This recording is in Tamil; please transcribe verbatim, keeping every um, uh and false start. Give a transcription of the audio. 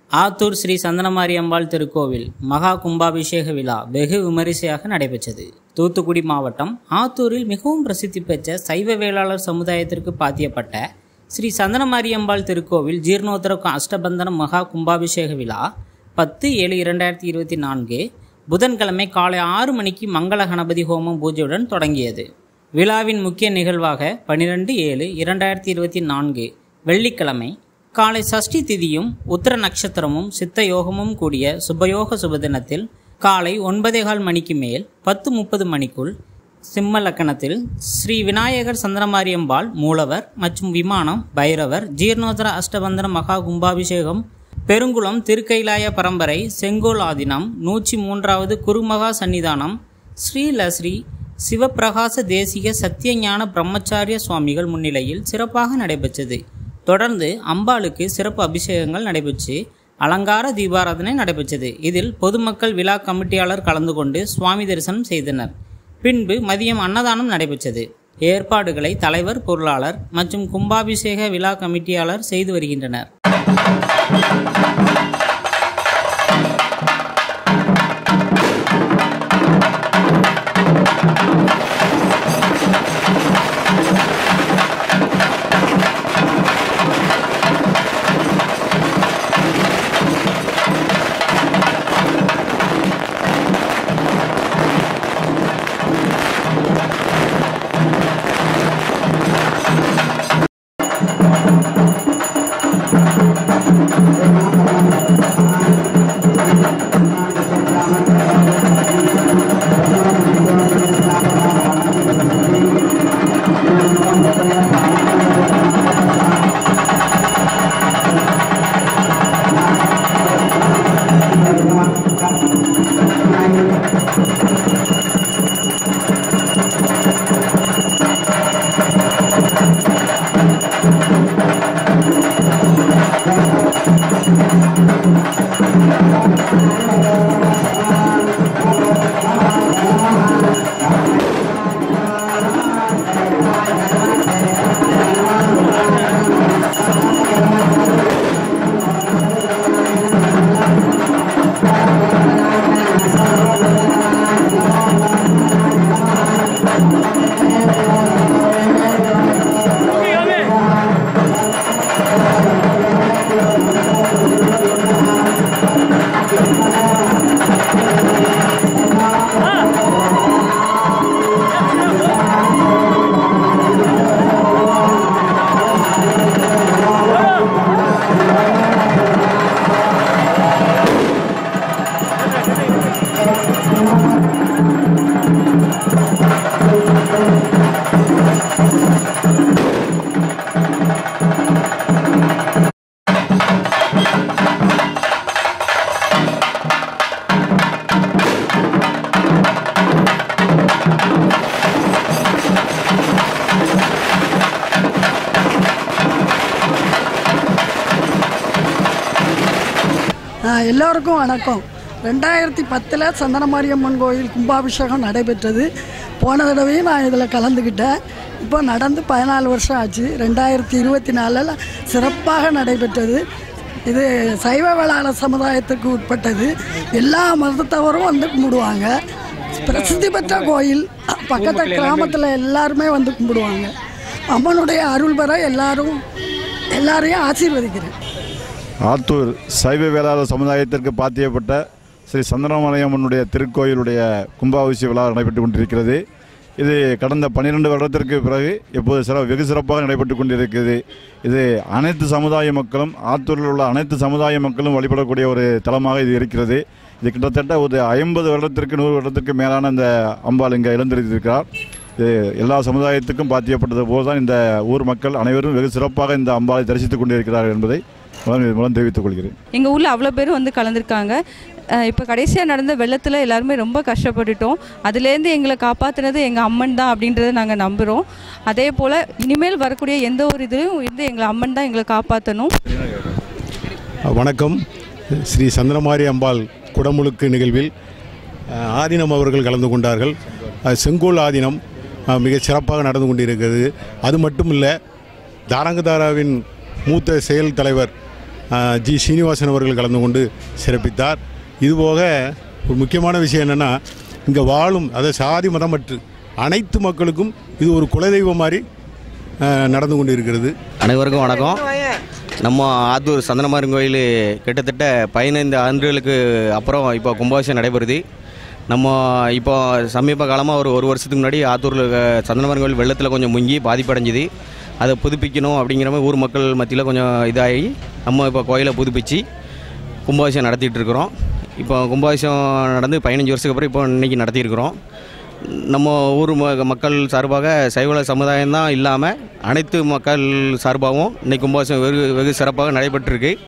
ஆத்தூர் ஸ்ரீ சந்தனமாரி அம்பாள் திருக்கோவில் மகா கும்பாபிஷேக விழா வெகு விமரிசையாக நடைபெற்றது. தூத்துக்குடி மாவட்டம் ஆத்தூரில் மிகவும் பிரசித்தி பெற்ற சைவ வேளாளர் சமுதாயத்திற்கு பாத்தியப்பட்ட ஸ்ரீ சந்தனமாரி அம்பாள் திருக்கோவில் ஜீர்ணோத்தர அஷ்டபந்தன மகா கும்பாபிஷேக விழா பத்து ஏழு இரண்டாயிரத்தி இருபத்தி நான்கு புதன்கிழமை காலை ஆறு மணிக்கு மங்கள கணபதி ஹோமம் பூஜையுடன் தொடங்கியது. விழாவின் முக்கிய நிகழ்வாக பனிரெண்டு ஏழு இரண்டாயிரத்தி இருபத்தி நான்கு வெள்ளிக்கிழமை காலை சஷ்டி திதியும் உத்திர நட்சத்திரமும் சித்த யோகமும் கூடிய சுபயோக சுபதினத்தில் காலை ஒன்பதே கால் மணிக்கு மேல் பத்து முப்பது மணிக்குள் சிம்ம லக்கணத்தில் ஸ்ரீ விநாயகர் சந்தனமாரியம்பாள் மூலவர் மற்றும் விமானம் பைரவர் ஜீர்ணோத்தர அஷ்டபந்தன மகா கும்பாபிஷேகம் பெருங்குளம் திருக்கைலாய பரம்பரை செங்கோல் ஆதினம் நூற்றி மூன்றாவது குருமகா சன்னிதானம் ஸ்ரீலஸ்ரீ சிவப்பிரகாச தேசிக சத்தியஞான பிரம்மச்சாரிய சுவாமிகள் முன்னிலையில் சிறப்பாக நடைபெற்றது. தொடர்ந்து அம்பாளுக்கு சிறப்பு அபிஷேகங்கள் நடைபெற்று அலங்கார தீபாராதனை நடைபெற்றது. இதில் பொதுமக்கள் விழா கமிட்டியாளர் கலந்து கொண்டு சுவாமி தரிசனம் செய்தனர். பின்பு மதியம் அன்னதானம் நடைபெற்றது. ஏற்பாடுகளை தலைவர், பொருளாளர் மற்றும் கும்பாபிஷேக விழா கமிட்டியாளர் செய்து வருகின்றனர். எல்லோருக்கும் வணக்கம். ரெண்டாயிரத்தி பத்தில் சந்தனமாரியம்மன் கோயில் கும்பாபிஷேகம் நடைபெற்றது. போன தடவையும் நான் இதில் கலந்துக்கிட்டேன். இப்போ நடந்து பதினாலு வருஷம் ஆச்சு. ரெண்டாயிரத்தி இருபத்தி நாலில் சிறப்பாக நடைபெற்றது. இது சைவ வேளாளர் சமுதாயத்துக்கு உட்பட்டது. எல்லா மதத்தவரும் வந்து கும்பிடுவாங்க. பிரசித்தி பெற்ற கோயில். பக்கத்து கிராமத்தில் எல்லாருமே வந்து கும்பிடுவாங்க. அம்மனுடைய அருள் பெற எல்லாரும் எல்லாரையும் ஆசீர்வதிக்கிறேன். ஆத்தூர் சைவ வேளாளர் சமுதாயத்திற்கு பாத்தியப்பட்ட ஸ்ரீ சந்தனமாரியம்மனுடைய திருக்கோயிலுடைய கும்பாபிஷேக விழா நடைபெற்று கொண்டிருக்கிறது. இது கடந்த பன்னிரெண்டு வருடத்திற்கு பிறகு எப்போது சிற வெகு சிறப்பாக நடைபெற்று கொண்டிருக்கிறது. இது அனைத்து சமுதாய மக்களும், ஆத்தூரில் உள்ள அனைத்து சமுதாய மக்களும் வழிபடக்கூடிய ஒரு தலமாக இது இருக்கிறது. இது கிட்டத்தட்ட ஒரு ஐம்பது வருடத்திற்கு நூறு வருடத்திற்கு மேலான இந்த அம்பாள் இங்கே எழுந்திருக்கிறார். இது எல்லா சமுதாயத்துக்கும் பாத்தியப்பட்டது போது தான் இந்த ஊர் மக்கள் அனைவரும் வெகு சிறப்பாக இந்த அம்பாளை தரிசித்துக் கொண்டிருக்கிறார்கள் என்பதை மூலம் தெரிவித்துக் கொள்கிறேன். எங்கள் ஊரில் அவ்வளோ பேர் வந்து கலந்துருக்காங்க. இப்போ கடைசியாக நடந்த வெள்ளத்தில் எல்லாருமே ரொம்ப கஷ்டப்பட்டுட்டோம். அதுலேருந்து எங்களை காப்பாற்றினது எங்கள் அம்மன் தான் அப்படின்றத நாங்கள் நம்புகிறோம். அதே போல் இனிமேல் வரக்கூடிய எந்த ஒரு இதுவும் வந்து எங்களை அம்மன் தான் எங்களை காப்பாற்றணும். வணக்கம். ஸ்ரீ சந்தனமாரி அம்பாள் குடமுழுக்கு நிகழ்வில் ஆதீனம் அவர்கள் கலந்து கொண்டார்கள். செங்கோல் ஆதீனம் மிக சிறப்பாக நடந்து கொண்டிருக்கிறது. அது மட்டும் இல்லை, தாரங்கதாராவின் மூத்த செயல் தலைவர் ஜி சீனிவாசன் அவர்கள் கலந்து கொண்டு சிறப்பித்தார். இதுபோக ஒரு முக்கியமான விஷயம் என்னென்னா, இங்கே வாழும் அதாவது சாதி மதமற்று அனைத்து மக்களுக்கும் இது ஒரு குலதெய்வம் மாதிரி நடந்து கொண்டு இருக்கிறது. அனைவருக்கும் வணக்கம். நம்ம ஆத்தூர் சந்தனமாரியம்மன் கோயில் கிட்டத்தட்ட பதினைந்து ஆண்டுகளுக்கு அப்புறம் இப்போ கும்பாபிஷேகம் நடைபெறுது. நம்ம இப்போ சமீப காலமாக ஒரு ஒரு வருஷத்துக்கு முன்னாடி ஆத்தூரில் சந்தனமாரியம்மன் கோயில் வெள்ளத்தில் கொஞ்சம் முங்கி பாதிப்படைஞ்சிது. அதை புதுப்பிக்கணும் அப்படிங்கிற மாதிரி ஊர் மக்கள் மத்தியில் கொஞ்சம் இதாகி நம்ம இப்போ கோயிலை புதுப்பித்து கும்பாபிஷேகம் நடத்திட்டு இருக்கிறோம். இப்போ கும்பாபிஷேகம் நடந்து பதினஞ்சு வருஷத்துக்கு அப்புறம் இப்போ இன்றைக்கி நடத்தியிருக்கிறோம். நம்ம ஊர் மக்கள் சார்பாக சைவ சமுதாயம் தான் இல்லாமல் அனைத்து மக்கள் சார்பாகவும் இன்றைக்கி கும்பாபிஷேகம் வெகு வெகு சிறப்பாக நடைபெற்றிருக்கு.